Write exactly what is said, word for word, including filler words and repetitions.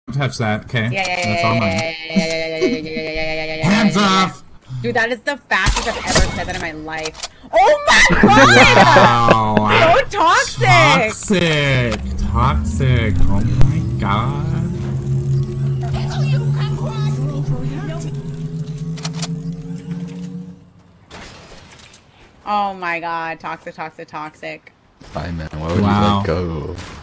touch that, okay? Yeah, yeah, yeah, That's yeah, all yeah, mine. yeah, yeah, yeah, yeah, yeah, yeah, yeah, yeah, yeah, yeah, yeah, Hands yeah, yeah, off! yeah. Dude, that is the fastest I've ever said that in my life. Oh my god! Wow. So toxic! Toxic! Toxic! Oh my god. Oh my god, toxic, toxic, toxic. Bye, man. Why would Wow. you let go?